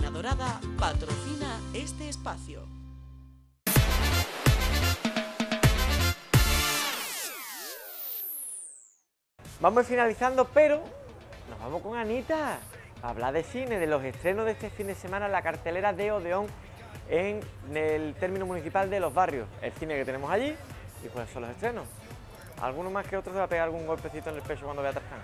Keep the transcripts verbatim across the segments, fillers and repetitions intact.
Cadena Dorada patrocina este espacio. Vamos finalizando, pero nos vamos con Anita a hablar de cine, de los estrenos de este fin de semana en la cartelera de Odeón en el término municipal de Los Barrios, el cine que tenemos allí y cuáles son los estrenos. Alguno más que otro se va a pegar algún golpecito en el pecho cuando vea Tarzán.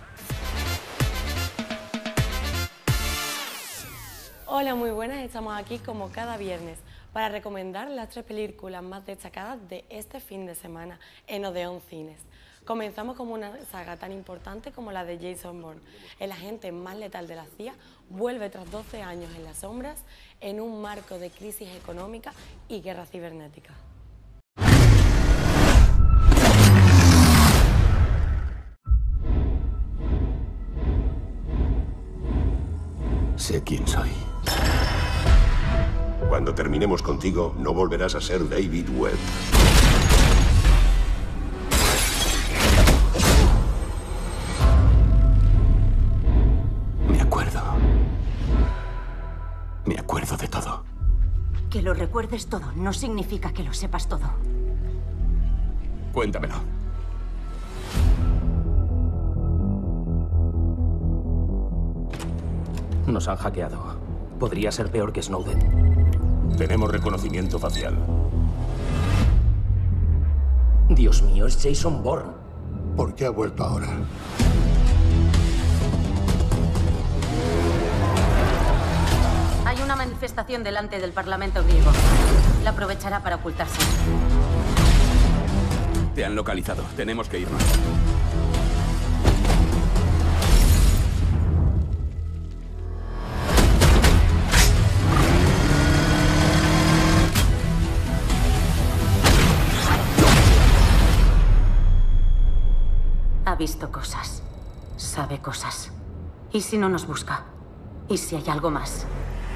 Hola, muy buenas, estamos aquí como cada viernes para recomendar las tres películas más destacadas de este fin de semana en Odeón Cines. Comenzamos con una saga tan importante como la de Jason Bourne. El agente más letal de la C I A vuelve tras doce años en las sombras en un marco de crisis económica y guerra cibernética. Sé quién soy. Cuando terminemos contigo, no volverás a ser David Webb. Me acuerdo. Me acuerdo de todo. Que lo recuerdes todo no significa que lo sepas todo. Cuéntamelo. Nos han hackeado. Podría ser peor que Snowden. Tenemos reconocimiento facial. Dios mío, es Jason Bourne. ¿Por qué ha vuelto ahora? Hay una manifestación delante del Parlamento griego. La aprovechará para ocultarse. Te han localizado. Tenemos que irnos. Ha visto cosas. Sabe cosas. ¿Y si no nos busca? ¿Y si hay algo más?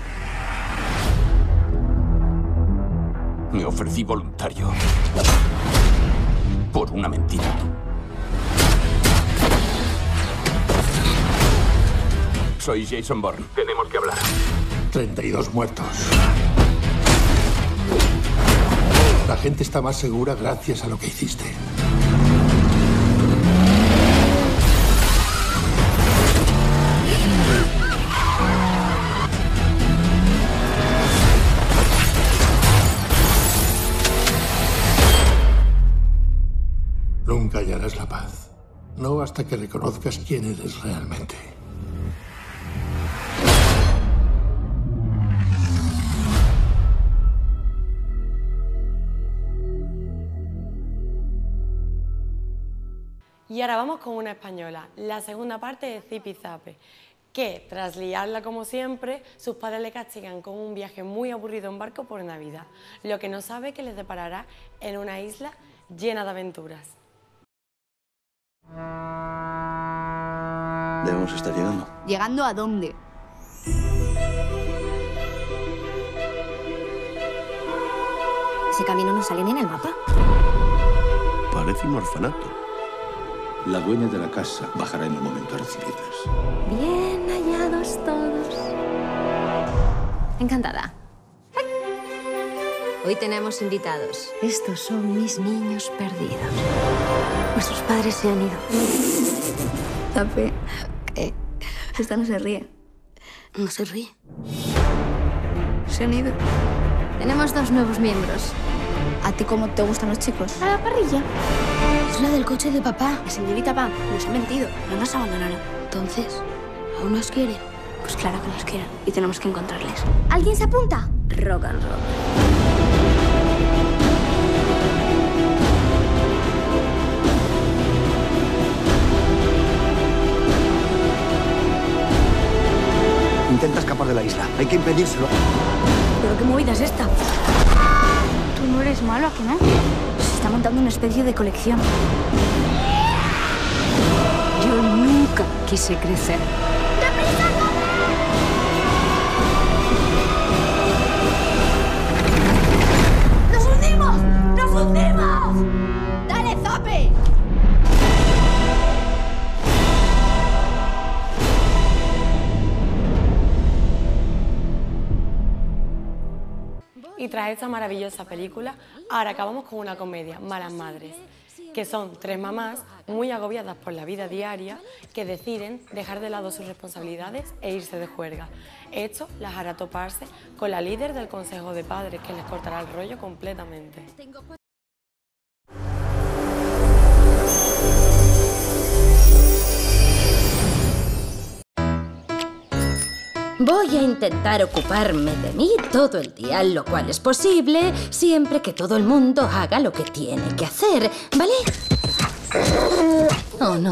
Me ofrecí voluntario. Por una mentira. Soy Jason Bourne. Tenemos que hablar. treinta y dos muertos. La gente está más segura gracias a lo que hiciste. Nunca hallarás la paz. No hasta que reconozcas quién eres realmente. Y ahora vamos con una española, la segunda parte de Zipi Zape, que tras liarla como siempre, sus padres le castigan con un viaje muy aburrido en barco por Navidad, lo que no sabe que les deparará en una isla llena de aventuras. Debemos estar llegando. ¿Llegando a dónde? Ese camino no sale ni en el mapa. Parece un orfanato. La dueña de la casa bajará en un momento a recibirles. Bien hallados todos. Encantada. Hoy tenemos invitados. Estos son mis niños perdidos. Nuestros padres se han ido. Zape, ¿qué? Esta no se ríe. No se ríe. Se han ido. Tenemos dos nuevos miembros. ¿A ti cómo te gustan los chicos? A la parrilla. Es la del coche de papá. La señorita Pam nos ha mentido. No nos abandonaron. Entonces, ¿aún nos quieren? Pues claro que nos quieren. Y tenemos que encontrarles. ¿Alguien se apunta? Rock and roll. Intenta escapar de la isla. Hay que impedírselo. ¿Pero qué movida es esta? Tú no eres malo, ¿a que no? Se está montando una especie de colección. Yo nunca quise crecer. ¡Nos hundimos! ¡Nos hundimos! ¡Dale, Zape! Tras esta maravillosa película, ahora acabamos con una comedia, Malas Madres, que son tres mamás muy agobiadas por la vida diaria que deciden dejar de lado sus responsabilidades e irse de juerga. Esto las hará toparse con la líder del Consejo de Padres, que les cortará el rollo completamente. Voy a intentar ocuparme de mí todo el día, lo cual es posible siempre que todo el mundo haga lo que tiene que hacer, ¿vale? Oh, no.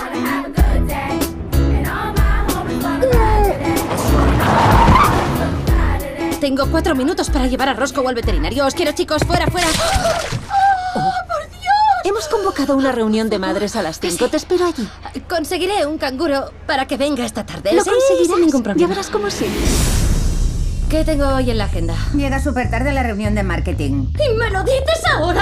Tengo cuatro minutos para llevar a Roscoe al veterinario. Os quiero, chicos. Fuera, fuera. ¡Oh, por Dios! Hemos convocado una reunión de madres a las cinco. Te espero allí. Conseguiré un canguro para que venga esta tarde. Lo Sí, conseguirás. sin ningún problema. Ya verás cómo sí. ¿Qué tengo hoy en la agenda? Llega súper tarde a la reunión de marketing. ¿Y me lo dices ahora?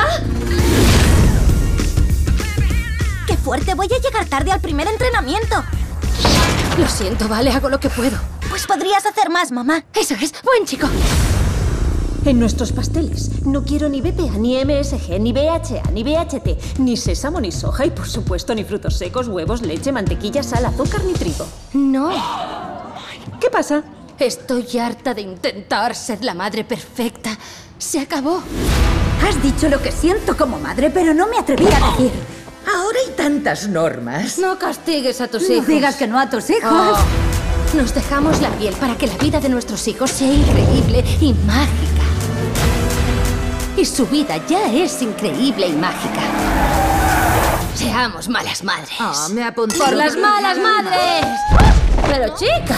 ¡Qué fuerte! Voy a llegar tarde al primer entrenamiento. Lo siento, vale, hago lo que puedo. Pues podrías hacer más, mamá. Eso es, buen chico. En nuestros pasteles no quiero ni B P A, ni M S G, ni B H A, ni B H T, ni sésamo, ni soja y, por supuesto, ni frutos secos, huevos, leche, mantequilla, sal, azúcar, ni trigo. No. ¿Qué pasa? Estoy harta de intentar ser la madre perfecta. Se acabó. Has dicho lo que siento como madre, pero no me atreví a decir. Ahora hay tantas normas. No castigues a tus No hijos. digas que no a tus hijos. Oh. Nos dejamos la piel para que la vida de nuestros hijos sea increíble y mágica. Y su vida ya es increíble y mágica. Seamos malas madres. Ah, me apunté. ¡Por las malas madres! ¡Pero chica!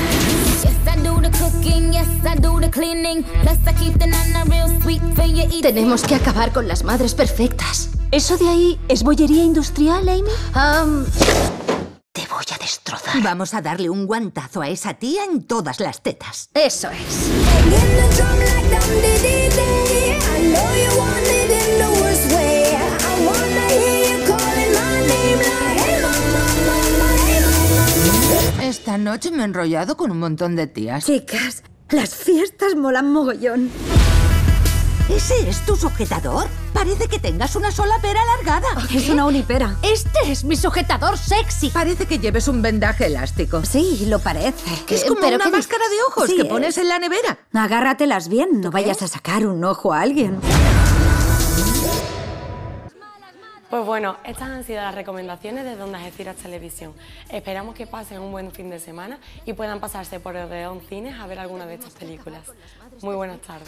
Tenemos que acabar con las madres perfectas. ¿Eso de ahí es bollería industrial, Amy? Um, Te voy a destrozar. Vamos a darle un guantazo a esa tía en todas las tetas. Eso es. Esta noche me he enrollado con un montón de tías. Chicas, las fiestas molan mogollón. ¿Ese es tu sujetador? Parece que tengas una sola pera alargada. Es una unipera. Este es mi sujetador sexy. Parece que lleves un vendaje elástico. Sí, lo parece. Es como ¿Pero una qué dices? máscara de ojos Sí, que es. pones en la nevera. Agárratelas bien, no vayas a sacar un ojo a alguien. Pues bueno, estas han sido las recomendaciones de Onda Algeciras Televisión. Esperamos que pasen un buen fin de semana y puedan pasarse por Odeón Cines a ver alguna de estas películas. Muy buenas tardes.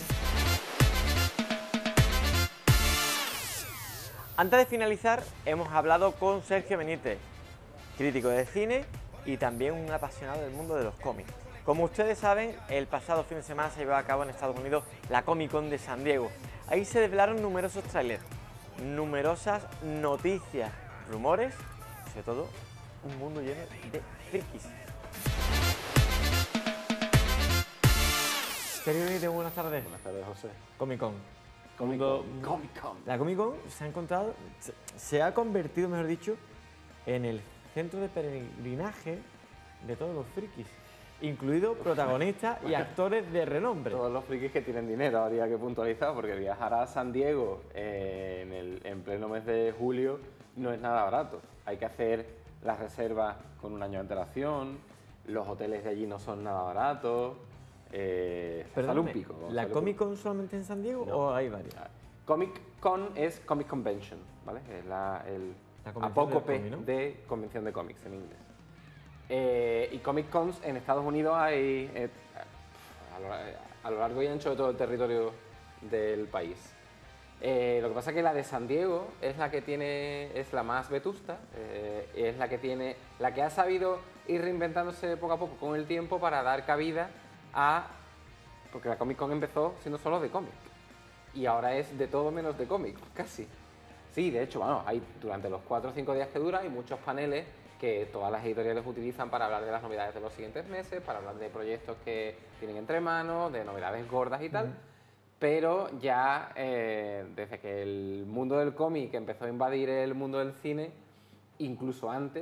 Antes de finalizar, hemos hablado con Sergio Benítez, crítico de cine y también un apasionado del mundo de los cómics. Como ustedes saben, el pasado fin de semana se llevó a cabo en Estados Unidos la Comic Con de San Diego. Ahí se desvelaron numerosos trailers, numerosas noticias, rumores y sobre todo un mundo lleno de frikis. Sergio Benítez, buenas tardes. Buenas tardes, José. Comic Con. Comic Con. Comic Con. La Comic Con se ha encontrado, se, se ha convertido, mejor dicho, en el centro de peregrinaje de todos los frikis, incluidos protagonistas y actores de renombre. Todos los frikis que tienen dinero, habría que puntualizar, porque viajar a San Diego eh, en, el, en pleno mes de julio no es nada barato. Hay que hacer las reservas con un año de antelación, los hoteles de allí no son nada baratos. Eh, Perdóname, sale un pico. ¿la sale Comic Con solamente en San Diego no. o hay varias? Comic Con es Comic Convention, ¿vale? Es la, el La convención apócope del cómic, ¿no? de convención de cómics en inglés. Eh, y Comic Cons en Estados Unidos hay eh, a, lo, a lo largo y ancho de todo el territorio del país. Eh, lo que pasa es que la de San Diego es la que tiene, es la más vetusta, eh, es la que tiene, la que ha sabido ir reinventándose poco a poco con el tiempo para dar cabida a, porque la Comic Con empezó siendo solo de cómic y ahora es de todo menos de cómic, casi. Sí, de hecho, bueno, hay durante los cuatro o cinco días que dura hay muchos paneles que todas las editoriales utilizan para hablar de las novedades de los siguientes meses, para hablar de proyectos que tienen entre manos, de novedades gordas y tal. Uh-huh. Pero ya eh, desde que el mundo del cómic empezó a invadir el mundo del cine, incluso antes,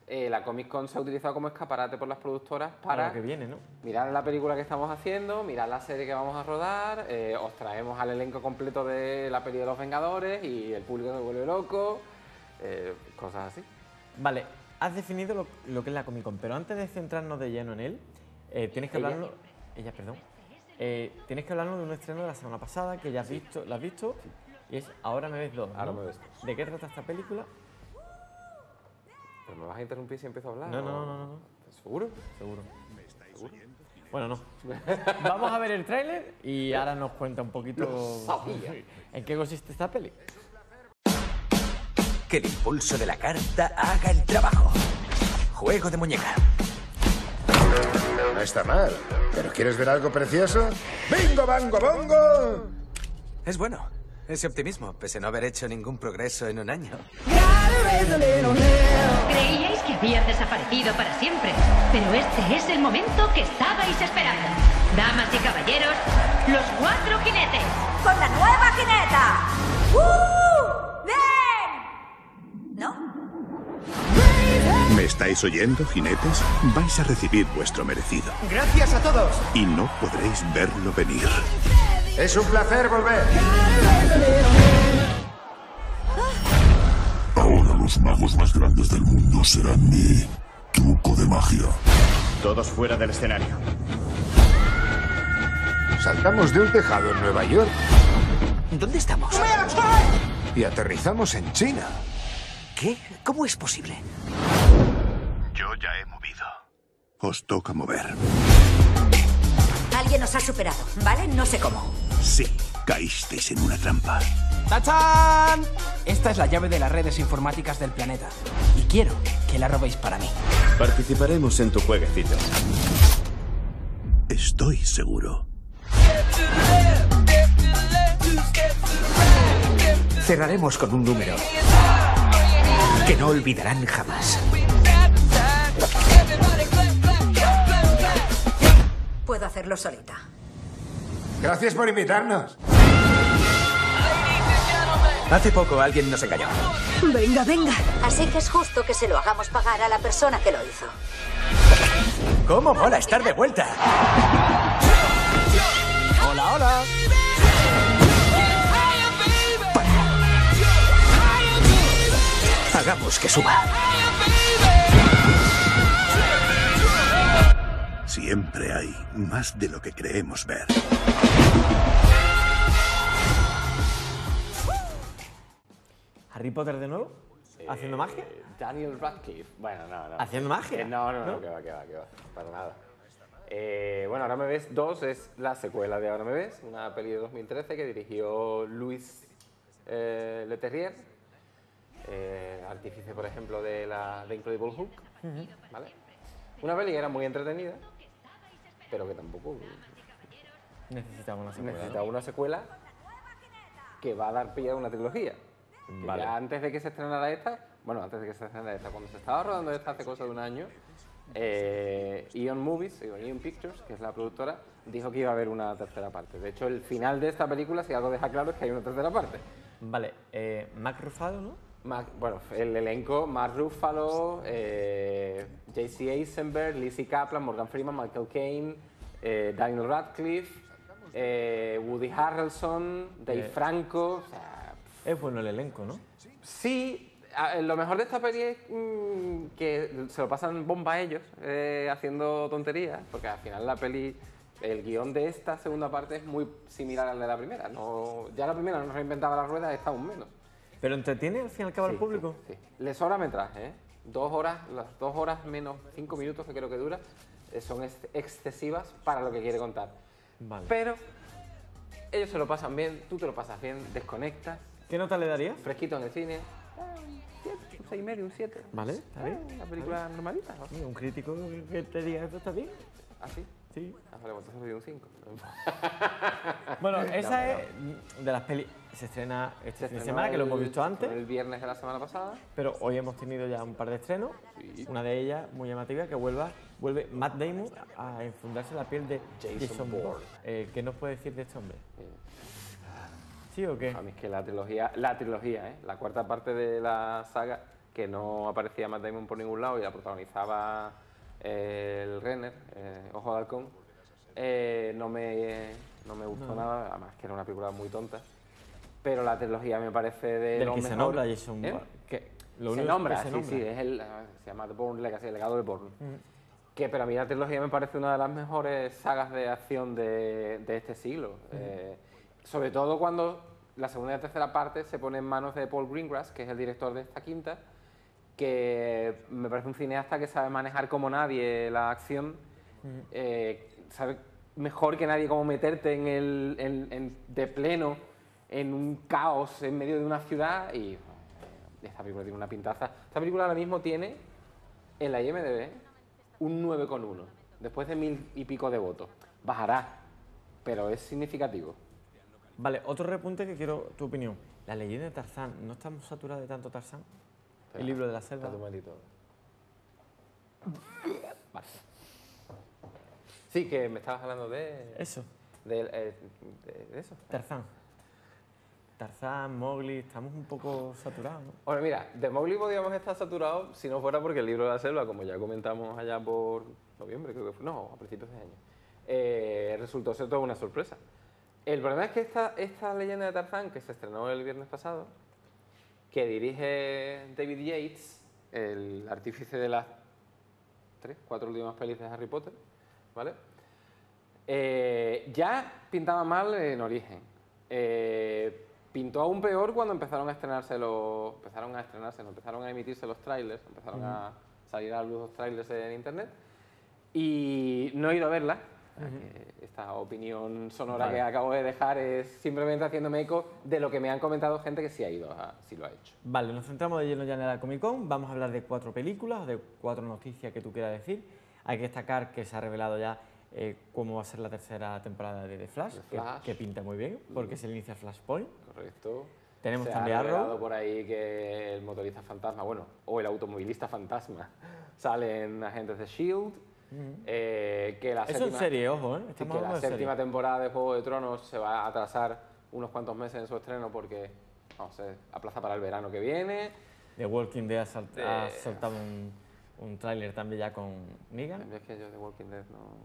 eh, la Comic Con se ha utilizado como escaparate por las productoras para lo que viene, ¿no? Mirar la película que estamos haciendo, mirar la serie que vamos a rodar, eh, os traemos al elenco completo de la peli de los Vengadores y el público se vuelve loco, eh, cosas así. Vale, has definido lo, lo que es la Comic Con, pero antes de centrarnos de lleno en él, eh, tienes que ¿Ella? hablarnos... Ella, perdón. Eh, tienes que hablarnos de un estreno de la semana pasada que ya has visto, ¿la has visto? Y es Ahora me ves dos, ¿no? Ahora me ves dos. ¿De qué trata esta película? ¿Pero me vas a interrumpir si empiezo a hablar? No, no, no, no. no. ¿Seguro? Seguro. ¿Seguro? Bueno, no. Vamos a ver el tráiler y ahora nos cuenta un poquito en qué consiste esta peli. Que el impulso de la carta haga el trabajo. Juego de muñeca. No está mal. ¿Pero quieres ver algo precioso? ¡Bingo, bango, bongo! Es bueno. Ese optimismo, pese a no haber hecho ningún progreso en un año. Creíais que habían desaparecido para siempre, pero este es el momento que estabais esperando. Damas y caballeros, los cuatro jinetes. ¡Con la nueva jineta! ¡Uh! ¡Ven! ¿No? ¿Me estáis oyendo, jinetes? Vais a recibir vuestro merecido. ¡Gracias a todos! Y no podréis verlo venir. Es un placer volver. Ahora los magos más grandes del mundo serán mi truco de magia. Todos fuera del escenario. Saltamos de un tejado en Nueva York. ¿Dónde estamos? Y aterrizamos en China. ¿Qué? ¿Cómo es posible? Yo ya he movido. Os toca mover. Alguien nos ha superado, ¿vale? No sé cómo. Sí, caísteis en una trampa. ¡Tachán! Esta es la llave de las redes informáticas del planeta. Y quiero que la robéis para mí. Participaremos en tu jueguecito. Estoy seguro. Cerraremos con un número que no olvidarán jamás. Puedo hacerlo solita. Gracias por invitarnos. Hace poco alguien nos engañó. Venga, venga. Así que es justo que se lo hagamos pagar a la persona que lo hizo. ¿Cómo mola estar de vuelta? Hola, hola. Hagamos que suba. Siempre hay más de lo que creemos ver. ¿Harry Potter de nuevo? ¿Haciendo Eh, magia? Daniel Radcliffe. Bueno, no, no. ¿Haciendo magia? Eh, no, no, no, ¿No? que va, que va, que va. Para nada. Eh, bueno, Ahora me ves dos es la secuela de Ahora me ves, una peli de dos mil trece que dirigió Louis eh, Leterrier, eh, artífice, por ejemplo, de la de Incredible Hulk. Ujú. ¿Vale? Una peli que era muy entretenida, pero que tampoco Necesitaba una secuela. necesitaba una secuela que va a dar pie a una trilogía. Que Vale. ya antes de que se estrenara esta, bueno, antes de que se estrenara esta, cuando se estaba rodando esta hace cosa de un año, eh, Eon Movies, o Eon Pictures, que es la productora, dijo que iba a haber una tercera parte. De hecho, el final de esta película, si algo deja claro, es que hay una tercera parte. Vale, eh, Mark Ruffalo, ¿no? Mark- bueno, el elenco, Mark Ruffalo, eh, J C Eisenberg, Lizzie Kaplan, Morgan Freeman, Michael Caine, eh, Daniel Radcliffe, eh, Woody Harrelson, Dave Eh. Franco. O sea, Es bueno el elenco, ¿no? sí, a- lo mejor de esta peli es mm, que se lo pasan bomba a ellos eh, haciendo tonterías, porque al final la peli, el guión de esta segunda parte es muy similar al de la primera. No, ya la primera no reinventaba la rueda, esta aún menos. ¿Pero entretiene al fin y al cabo al Sí, público? Sí, sí. Le sobra metraje, ¿eh? Dos horas, las dos horas menos cinco minutos que creo que dura, eh, son ex- excesivas para lo que quiere contar. Vale. Pero ellos se lo pasan bien, tú te lo pasas bien, desconectas. ¿Qué nota le daría? Fresquito en el cine. Ah, un siete, un seis y medio, un siete. Vale, está bien. Una película normalita, ¿no? Sí, un crítico que te diga esto está bien. ¿Ah, sí? Sí. Ah, vale, pues entonces le doy un cinco. Bueno, esa No, es de las pelis. Se estrena este Se fin de estrenó semana, que lo hemos el- visto antes. El viernes de la semana pasada. Pero hoy hemos tenido ya un par de estrenos. Sí. Una de ellas muy llamativa, que vuelva, vuelve Matt Damon a enfundarse la piel de Jason Jason Bourne. Bourne. Eh, ¿Qué nos puede decir de este hombre? ¿Sí o qué? A mí es que la trilogía, la trilogía, ¿eh? La cuarta parte de la saga que no aparecía Matt Damon por ningún lado y la protagonizaba eh, el Renner, eh, Ojo de Halcón, eh, no, me, no me gustó No. nada, además que era una película muy tonta. Pero la trilogía me parece de Del lo que mejor. se nombra Jason ¿Eh? Bourne, que lo se único nombra, que se sí, nombra. sí, es el, se llama The Bourne Legacy, el legado de Bourne. Mm. Que pero a mí la trilogía me parece una de las mejores sagas de acción de, de este siglo. Mm. Eh, sobre todo cuando la segunda y la tercera parte se pone en manos de Paul Greengrass, que es el director de esta quinta, que me parece un cineasta que sabe manejar como nadie la acción, Mm. eh, sabe mejor que nadie cómo meterte en el, en- en- de pleno en un caos en medio de una ciudad y eh, esta película tiene una pintaza. Esta película ahora mismo tiene en la I M D B un nueve coma uno, después de mil y pico de votos. Bajará, pero es significativo. Vale, otro repunte que quiero tu opinión. La leyenda de Tarzán, ¿no estamos saturados de tanto Tarzán? Espera, El libro de la selva. espérate un momentito. Vale. Sí, que me estabas hablando de... Eso. De, eh, de- de eso. Tarzán. Tarzán, Mowgli, estamos un poco saturados, ¿no? Bueno, mira, de Mowgli podríamos estar saturados si no fuera porque el libro de la selva, como ya comentamos allá por noviembre, creo que fue, no, a principios de año, eh, resultó ser toda una sorpresa. El problema es que esta, esta leyenda de Tarzán, que se estrenó el viernes pasado, que dirige David Yates, el artífice de las tres, cuatro últimas pelis de Harry Potter, ¿vale? Eh, ya pintaba mal en origen. Eh, pintó aún peor cuando empezaron a estrenarse los, empezaron a estrenarse, no, empezaron a emitirse los trailers, empezaron Ujú. a salir a la luz los trailers en internet y no he ido a verla. Ujú. Eh, Esta opinión sonora Vale. que acabo de dejar es simplemente haciéndome eco de lo que me han comentado gente que sí ha ido, a, sí lo ha hecho. Vale, nos centramos de lleno ya en la Comic Con. Vamos a hablar de cuatro películas, de cuatro noticias que tú quieras decir. Hay que destacar que se ha revelado ya eh, cómo va a ser la tercera temporada de The Flash, The que- Flash. Que, pinta muy bien, porque se le inicia Flashpoint. Correcto. Tenemos Se también ha Arrow. revelado por ahí que el motorista fantasma, bueno, o el automovilista fantasma, sale en Agentes de S H I E L D. eh, que la Eso en séptima, serie, ojo, ¿eh? sí, Estamos que la hablando de séptima serie. temporada de Juego de Tronos se va a atrasar unos cuantos meses en su estreno porque vamos, se aplaza para el verano que viene. The Walking Dead ha, salt- De- ha soltado un, un tráiler también ya con Negan. Es que yo de Walking Dead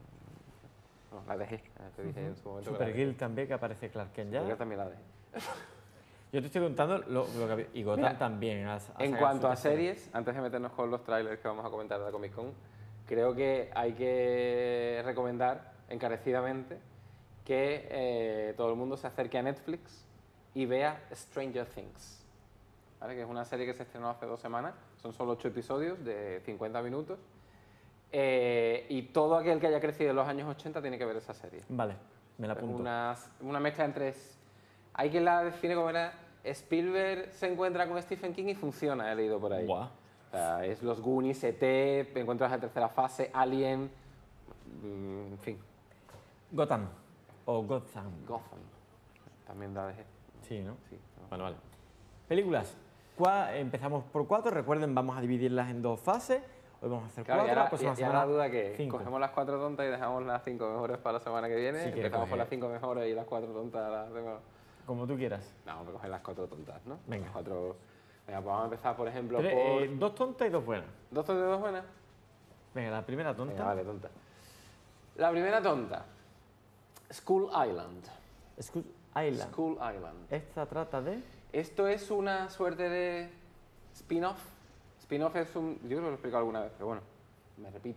no, no la dejé, te dije en su momento. que la Supergirl también, que aparece Clark Kent ya. Supergirl también la dejé. Yo te estoy contando lo, lo que había- Y Gotham Mira, también. ha- ha En sacado cuanto su a tercera. series, antes de meternos con los trailers que vamos a comentar de la Comic Con, creo que hay que recomendar encarecidamente que eh, todo el mundo se acerque a Netflix y vea Stranger Things, ¿vale? Que es una serie que se estrenó hace dos semanas, son solo ocho episodios de cincuenta minutos, eh, y todo aquel que haya crecido en los años ochenta tiene que ver esa serie. Vale, me la Es apunto. Una, una mezcla entre... s- Hay quien la define como era Spielberg se encuentra con Stephen King y funciona, he leído por ahí. Buah. O sea, es los Goonies, E T, Encuentros en tercera fase, Alien, mm, en fin, Gotham. O Gotham. Gotham. También la dejé. Sí, ¿no? Sí. Bueno, vale. Películas. Cua- Empezamos por cuatro. Recuerden, vamos a dividirlas en dos fases. Hoy vamos a hacer Claro, y cuatro. ahora, la próxima y- y ahora semana, la duda que cinco. cogemos las cuatro tontas y dejamos las cinco mejores para la semana que viene. Si quieres Empezamos por coger. las cinco mejores y las cuatro tontas las hacemos... Como tú quieras. No, vamos a coger las cuatro tontas, ¿no? Venga. Las cuatro... Venga, pues vamos a empezar, por ejemplo, Tres, por... eh, dos tontas y dos buenas. ¿Dos tontas y dos buenas? Venga, la primera tonta. Venga, vale, tonta. La primera tonta. School Island. School Island. School Island. Esta trata de... Esto es una suerte de spin-off. Spin-off es un... Yo creo que lo he explicado alguna vez, pero bueno, me repito.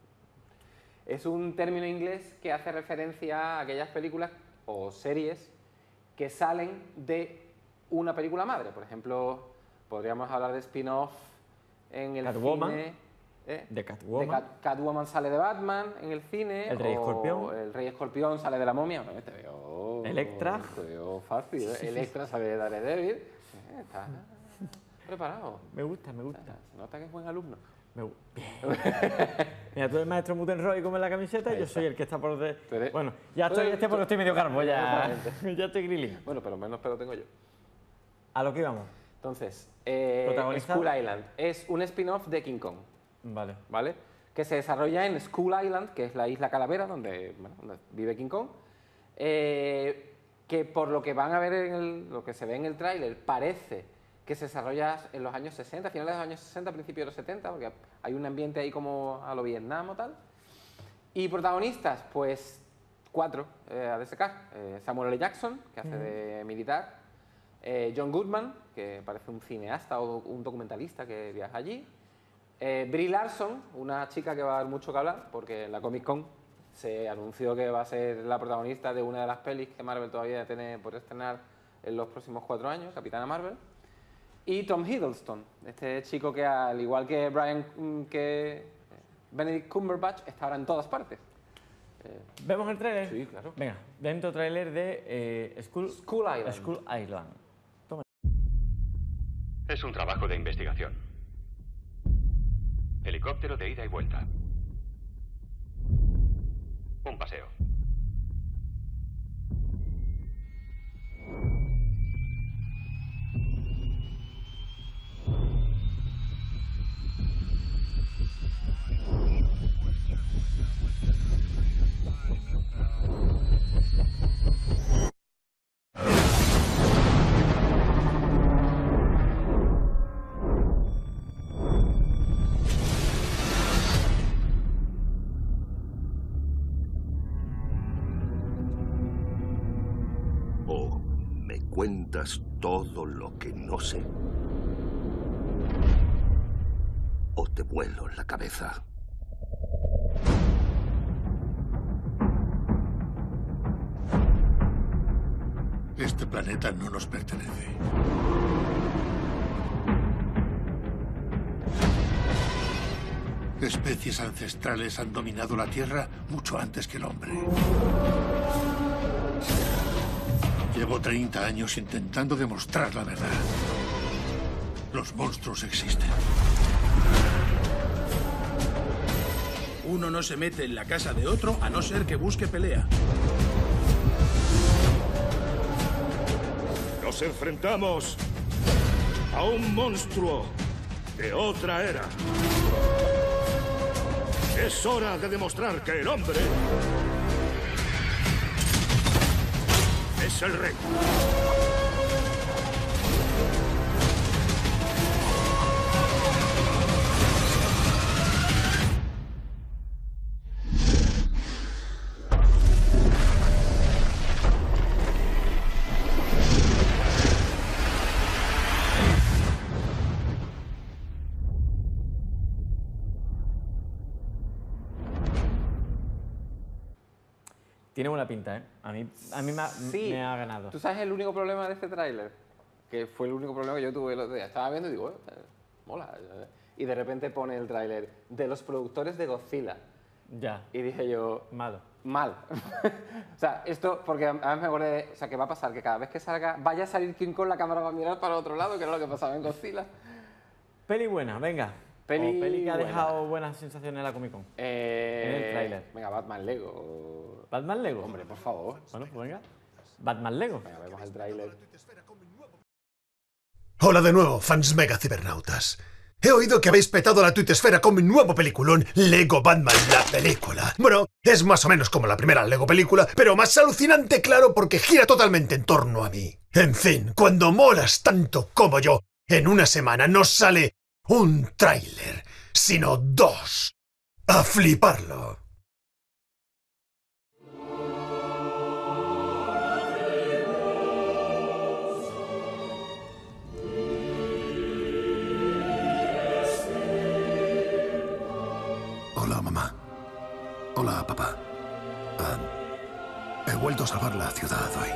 Es un término inglés que hace referencia a aquellas películas o series que salen de una película madre. Por ejemplo, podríamos hablar de spin-off en el Catwoman. cine. ¿eh? De Catwoman. De Cat- Catwoman sale de Batman en el cine. El Rey o Escorpión. El Rey Escorpión sale de la momia. Bueno, te veo... Electra. Te veo fácil. ¿eh? Electra sale de Daredevil. Eh, está preparado. Me gusta, me gusta. Se nota que es buen alumno. Me gu- Bien. Mira, tú eres maestro Mutenroy como en la camiseta y yo soy el que está por... De... Tú eres- Bueno, ya tú estoy eres- este porque estoy medio carbo, ya, Exactamente. ya estoy grilling. Bueno, pero menos pelo tengo yo. A lo que íbamos. Entonces, eh, Protagonizado. Skull Island es un spin-off de King Kong, Vale. ¿vale? Que se desarrolla en Skull Island, que es la isla Calavera, donde, bueno, donde vive King Kong. Eh, que por lo que van a ver en el, lo que se ve en el tráiler, parece que se desarrolla en los años sesenta, finales de los años sesenta, principios de los setenta, porque hay un ambiente ahí como a lo Vietnam o tal. Y protagonistas, pues cuatro eh, a destacar. Eh, Samuel L. Jackson, que hace de militar. Eh, John Goodman, que parece un cineasta o un documentalista que viaja allí. Eh, Brie Larson, una chica que va a dar mucho que hablar, porque en la Comic Con se anunció que va a ser la protagonista de una de las pelis que Marvel todavía tiene por estrenar en los próximos cuatro años, Capitana Marvel. Y Tom Hiddleston, este chico que al igual que Brian, que Benedict Cumberbatch, está ahora en todas partes. Eh, ¿Vemos el tráiler? Sí, claro. Venga, dentro tráiler de eh, Skull, Skull Island. Skull Island. Toma. Es un trabajo de investigación. Helicóptero de ida y vuelta. Un paseo. Cuentas todo lo que no sé. O te vuelo la cabeza. Este planeta no nos pertenece. Especies ancestrales han dominado la Tierra mucho antes que el hombre. Llevo treinta años intentando demostrar la verdad. Los monstruos existen. Uno no se mete en la casa de otro a no ser que busque pelea. Nos enfrentamos a un monstruo de otra era. Es hora de demostrar que el hombre es el rey. Tiene buena pinta, ¿eh? A mí, a mí me, ha, sí. me ha ganado. ¿Tú sabes el único problema de este tráiler? Que fue el único problema que yo tuve el otro día. Estaba viendo y digo, eh, mola. Y de repente pone el tráiler de los productores de Godzilla. Ya. Y dije yo... Malo. Mal. O sea, esto, porque además me acordé, o sea, que va a pasar que cada vez que salga, vaya a salir King Kong, la cámara va a mirar para otro lado, que era lo que pasaba en Godzilla. Peli buena, venga. Peli, o peli que ha buena. dejado buenas sensaciones en la Comic Con. Eh, en el tráiler. Venga, Batman Lego. ¿Batman Lego? Hombre, por favor. Bueno, pues venga. Batman Lego. Venga, vemos el tráiler. Hola de nuevo, fans mega cibernautas. He oído que habéis petado la tuitesfera con mi nuevo peliculón, Lego Batman, la película. Bueno, es más o menos como la primera Lego película, pero más alucinante, claro, porque gira totalmente en torno a mí. En fin, cuando molas tanto como yo, en una semana no sale un tráiler, sino dos. A fliparlo. Hola, mamá. Hola, papá. Uh, he vuelto a salvar la ciudad hoy.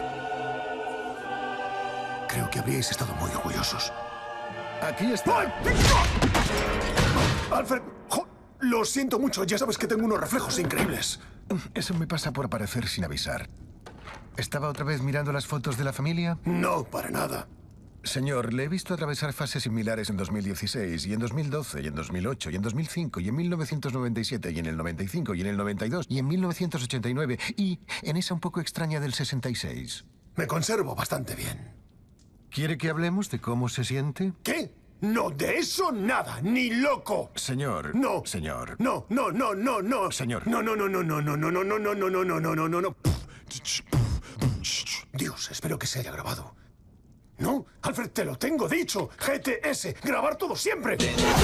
Creo que habríais estado muy orgullosos. Aquí está. Alfred, jo, lo siento mucho. Ya sabes que tengo unos reflejos increíbles. Eso me pasa por aparecer sin avisar. ¿Estaba otra vez mirando las fotos de la familia? No, para nada. Señor, le he visto atravesar fases similares en dos mil dieciséis, y en dos mil doce, y en dos mil ocho, y en dos mil cinco, y en mil novecientos noventa y siete, y en el noventa y cinco, y en el noventa y dos, y en mil novecientos ochenta y nueve, y en esa un poco extraña del sesenta y seis. Me conservo bastante bien. ¿Quiere que hablemos de cómo se siente? ¿Qué? No, de eso nada, ni loco. Señor. No. Señor. No, no, no, no, no. Señor. No, no, no, no, no, no, no, no, no, no, no, no, no, no, no, no. Dios, espero que se haya grabado. No, Alfred, te lo tengo dicho. G T S, grabar todo siempre.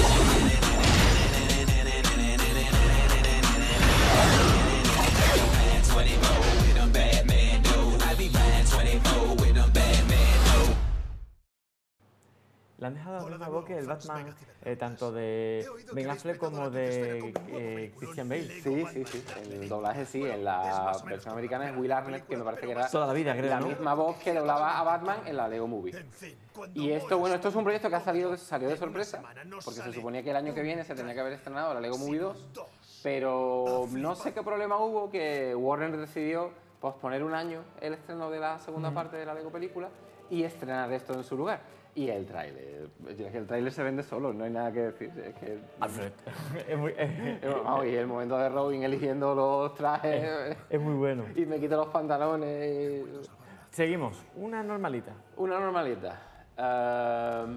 Le han dejado la misma voz que el Batman, eh, tanto de Ben Affleck como de eh, Christian Bale. Sí, sí, sí. El doblaje sí. En la versión americana es Will Arnett, que me parece que era toda la vida, creo, la ¿no? misma voz que doblaba a Batman en la Lego Movie. Y esto, bueno, esto es un proyecto que ha salido, salió de sorpresa, porque se suponía que el año que viene se tenía que haber estrenado la Lego Movie dos, pero no sé qué problema hubo, que Warner decidió posponer un año el estreno de la segunda parte de la Lego película y estrenar esto en su lugar. Y el tráiler, es que el tráiler se vende solo, no hay nada que decir. Es que Alfred, es muy... Vamos, y el momento de Robin eligiendo los trajes... Es, es muy bueno. Y me quito los pantalones... Y... Seguimos, una normalita. Una normalita. Uh...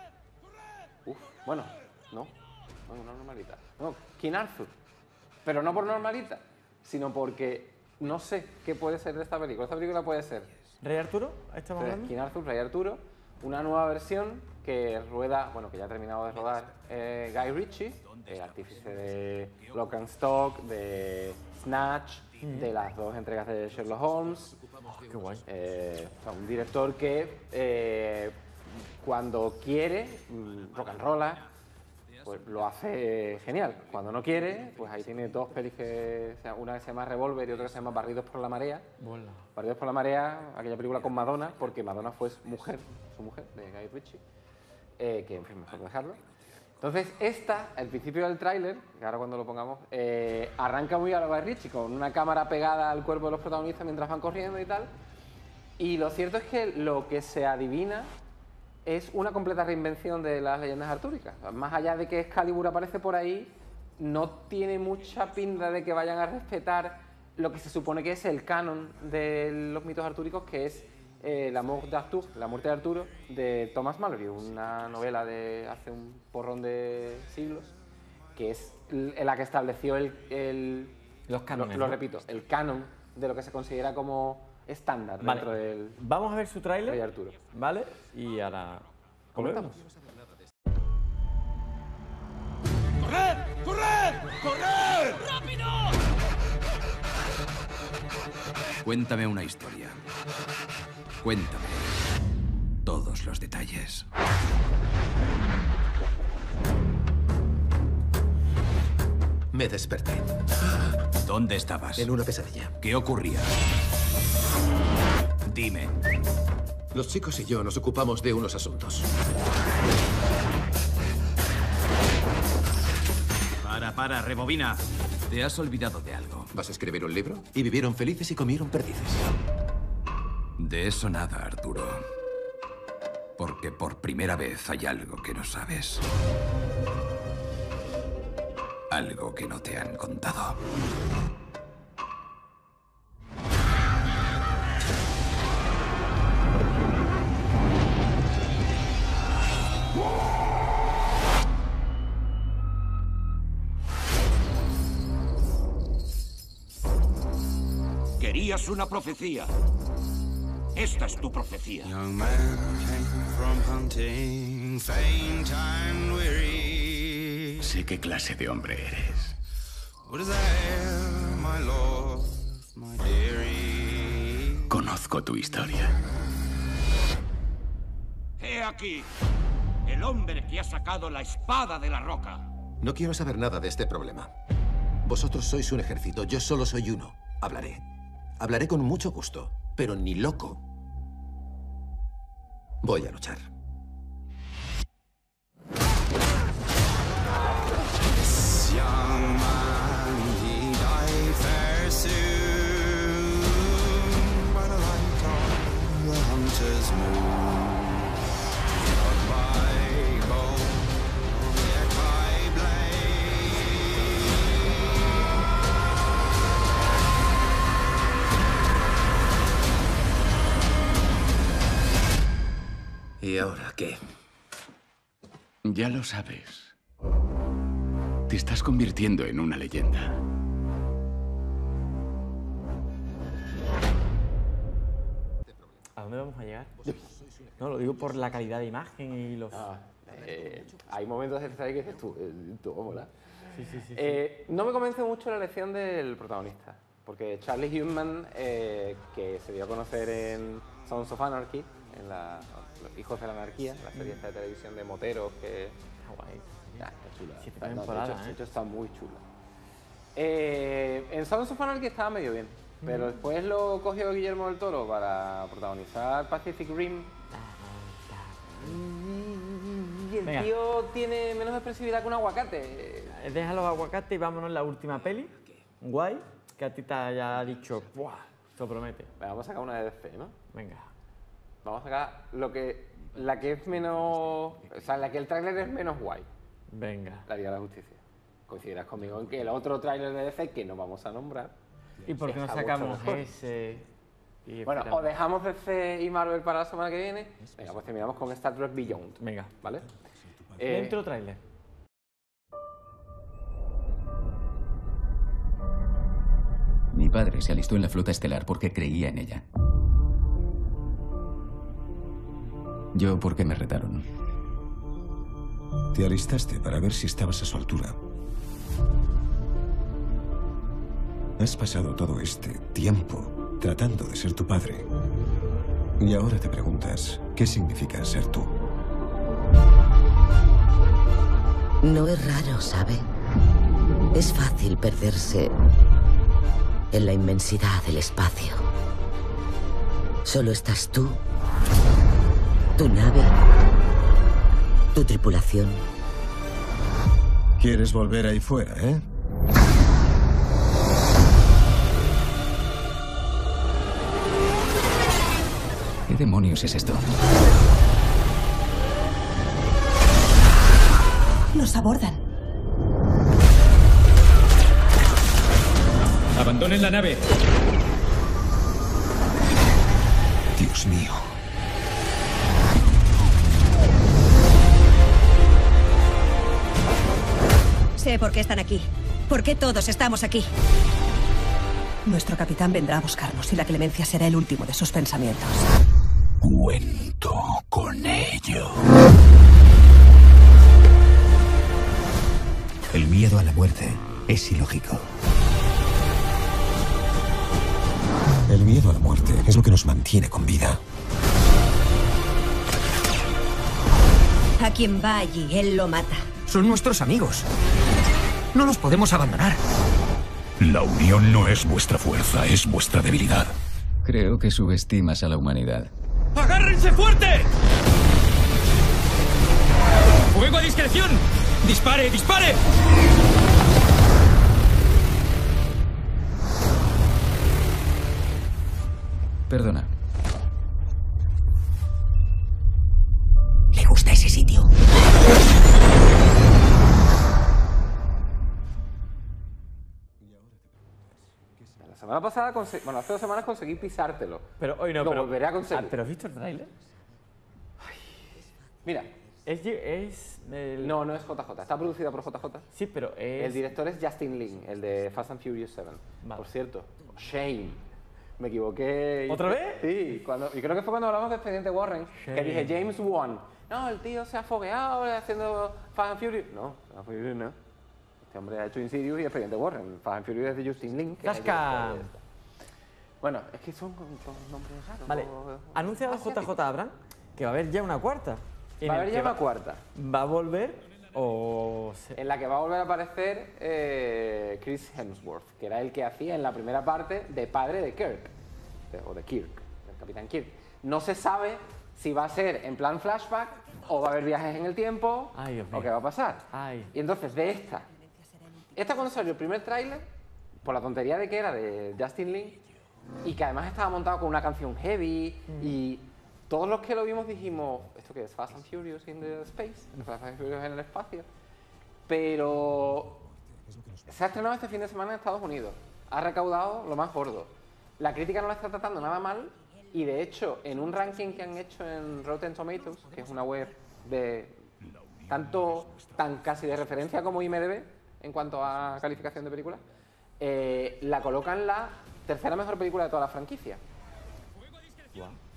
Uf, bueno, no, no, una normalita. No, King Arthur. Pero no por normalita, sino porque no sé qué puede ser de esta película. Esta película puede ser... ¿Rey Arturo? ¿Estamos hablando? King Arthur, Rey Arturo. Una nueva versión que rueda, bueno, que ya ha terminado de rodar eh, Guy Ritchie, el artífice de Lock and Stock, de Snatch, mm. de las dos entregas de Sherlock Holmes. Oh, qué guay. Eh, o sea, un director que eh, cuando quiere rock and roll, pues lo hace genial. Cuando no quiere, pues ahí tiene dos pelis, que, o sea, una que se llama Revolver y otra que se llama Barridos por la Marea. Bola. Barridos por la Marea, aquella película con Madonna, porque Madonna fue mujer, su mujer, de Guy Ritchie, eh, que en fin, mejor dejarlo. Entonces esta, el principio del tráiler, que ahora cuando lo pongamos, eh, arranca muy a lo Guy Ritchie, con una cámara pegada al cuerpo de los protagonistas mientras van corriendo y tal. Y lo cierto es que lo que se adivina es una completa reinvención de las leyendas artúricas. Más allá de que Excalibur aparece por ahí, no tiene mucha pinta de que vayan a respetar lo que se supone que es el canon de los mitos artúricos, que es eh, La Mort d'Arthur, La muerte de Arturo, de Thomas Malory, una novela de hace un porrón de siglos, que es la que estableció el... el los cánones, lo, lo ¿no? repito, el canon de lo que se considera como estándar vale. dentro del... Vamos a ver su tráiler, Rey Arturo. ¿vale? Y ahora comentamos. ¡Corred! ¡Corred! ¡Corred! ¡Rápido! Cuéntame una historia. Cuéntame todos los detalles. Me desperté. ¿Dónde estabas? En una pesadilla. ¿Qué ocurría? Dime. Los chicos y yo nos ocupamos de unos asuntos. Para, para, rebobina. Te has olvidado de algo. ¿Vas a escribir un libro? Y vivieron felices y comieron perdices. De eso nada, Arturo. Porque por primera vez hay algo que no sabes. Algo que no te han contado. Querías una profecía. Esta es tu profecía. Sé qué clase de hombre eres. Conozco tu historia. He aquí, el hombre que ha sacado la espada de la roca. No quiero saber nada de este problema. Vosotros sois un ejército, yo solo soy uno. Hablaré. Hablaré con mucho gusto, pero ni loco. Voy a luchar. ¿Y ahora qué? Ya lo sabes. Te estás convirtiendo en una leyenda. dónde vamos a llegar? No, lo digo por la calidad de imagen y los... Ah, eh, hay momentos del trailer que dices tú, eh, tú mola. Sí, sí, sí, eh, sí. No me convence mucho la elección del protagonista, porque Charlie Hunnam, eh, que se dio a conocer en Sons of Anarchy, en la, Los Hijos de la Anarquía, la serie esta de televisión de moteros que... Está guay. Ah, está chula. Siete No, de, temporadas, hecho, ¿eh? de hecho está muy chula. Eh, en Sons of Anarchy estaba medio bien, pero Mm. después lo cogió Guillermo del Toro para protagonizar Pacific Rim. Y el Venga. tío tiene menos expresividad que un aguacate. Deja los aguacates y vámonos en la última peli. Guay, que a ti te haya dicho, ¡buah! Esto promete. Venga, vamos a sacar una de D C, ¿no? Venga. Vamos a sacar lo que, la que es menos... O sea, la que el tráiler es menos guay. Venga. La Liga de la Justicia. Coincidirás conmigo en que el otro tráiler de D C, que no vamos a nombrar... ¿Y por qué no está sacamos mucho mejor. ese? Y Bueno, esperamos. o dejamos D C y Marvel para la semana que viene. Venga, pues terminamos con Star Trek Beyond. Venga. ¿Vale? Eh, Dentro tráiler. Mi padre se alistó en la flota estelar porque creía en ella. Yo porque me retaron. Te alistaste para ver si estabas a su altura. Has pasado todo este tiempo tratando de ser tu padre. Y ahora te preguntas, ¿qué significa ser tú? No es raro, ¿sabe? Es fácil perderse en la inmensidad del espacio. Solo estás tú, tu nave, tu tripulación. ¿Quieres volver ahí fuera, eh? ¿Qué demonios es esto? Nos abordan. ¡Abandonen la nave! Dios mío. Sé por qué están aquí. ¿Por qué todos estamos aquí? Nuestro capitán vendrá a buscarnos y la clemencia será el último de sus pensamientos. Cuento con ello. El miedo a la muerte es ilógico. El miedo a la muerte es lo que nos mantiene con vida. A quien va allí, él lo mata. Son nuestros amigos. No los podemos abandonar. La unión no es vuestra fuerza, es vuestra debilidad. Creo que subestimas a la humanidad. ¡Agárrense fuerte! ¡Fuego a discreción! ¡Dispare, dispare! Perdona. Le gusta ese sitio. La semana pasada, conse- bueno, hace dos semanas conseguí pisártelo. Pero hoy no, Lo pero... volveré a conseguir. Ah, ¿pero has visto el tráiler? Mira. Es... es el... No, no es J J. Está producida por J J. Sí, pero es... El director es Justin Lin, el de Fast and Furious siete. Vale. Por cierto, shame. Me equivoqué. y- ¿Otra vez? Sí. Cuando, y creo que fue cuando hablamos de Expediente Warren, que Shame. dije James Wan. No, el tío se ha fogueado haciendo Fast and Furious. No, Fast and Furious no. Este hombre ha hecho Insidious y Expediente Warren. Fast and Furious es de Justin Lin. que es el ¡Zasca! director de- Bueno, es que son con todos nombres raros. Vale, ha anunciado J J Abrams que va a haber ya una cuarta. en Va a el haber que ya una cuarta. ¿Va a volver o...? se- En la que va a volver a aparecer eh, Chris Hemsworth, que era el que hacía en la primera parte de padre de Kirk, de- o de Kirk, del Capitán Kirk. No se sabe si va a ser en plan flashback o va a haber viajes en el tiempo Ay, Dios o mío. qué va a pasar. Ay. Y entonces de esta, esta cuando salió el primer tráiler, por la tontería de que era de Justin Lin, y que además estaba montado con una canción heavy, y todos los que lo vimos dijimos, ¿esto qué es? Fast and Furious in the Space, Fast and Furious en el espacio. Pero se ha estrenado este fin de semana en Estados Unidos, ha recaudado lo más gordo. La crítica no la está tratando nada mal, y de hecho, en un ranking que han hecho en Rotten Tomatoes, que es una web de tanto, tan casi de referencia como I M D B, en cuanto a calificación de películas, eh, la colocan la tercera mejor película de toda la franquicia.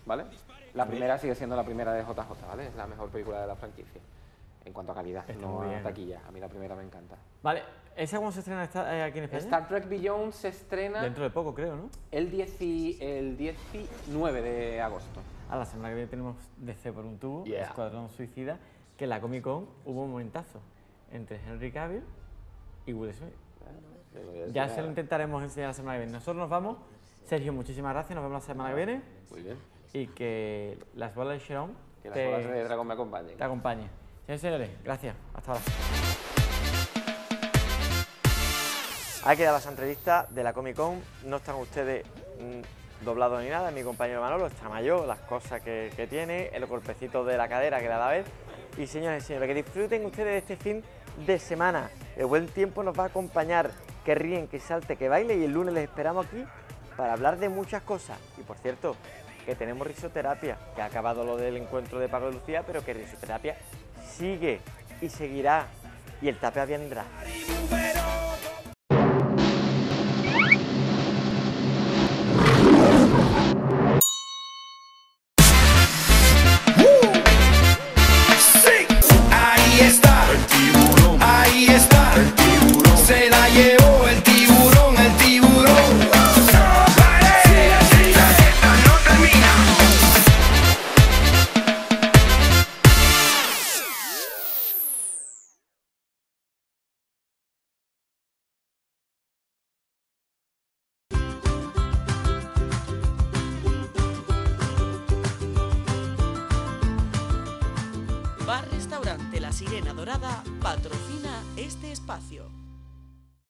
¿vale? La primera sigue siendo la primera de J J, ¿vale? Es la mejor película de la franquicia. En cuanto a calidad, Está no muy a bien. taquilla. A mí la primera me encanta. Vale, ¿esa cómo se estrena esta- eh, aquí en España? Star Trek Beyond se estrena Dentro de poco, creo, ¿no? el, dieci el diecinueve de agosto. A la semana que viene tenemos D C por un tubo, Yeah. Escuadrón Suicida, que en la Comic Con hubo un momentazo entre Henry Cavill y Will Smith. Ya se lo intentaremos enseñar la semana que viene. Nosotros nos vamos. Sergio, muchísimas gracias. Nos vemos la semana que viene. Muy bien. Y que las bolas de Sharon Que las bolas de dragón me acompañen. te acompañen. Señores y señores, gracias. Hasta ahora. Ahí quedan las entrevistas de la Comic Con. No están ustedes mmm, doblados ni nada. Mi compañero Manolo está mayor, las cosas que, que tiene, el golpecito de la cadera que le da a ver. Y señores y señores, que disfruten ustedes de este fin de semana. El buen tiempo nos va a acompañar. Que ríen, que salte, que baile. Y el lunes les esperamos aquí para hablar de muchas cosas. Y por cierto, que tenemos risoterapia, que ha acabado lo del encuentro de Paco de Lucía, pero que risoterapia sigue y seguirá. Y el tapea vendrá. Ahí está, el tiburón, ahí está, el tiburón, se la llevó el tiburón, el tiburón. Vale, la fiesta no termina. Bar Restaurante La Sirena Dorada patrocina este espacio.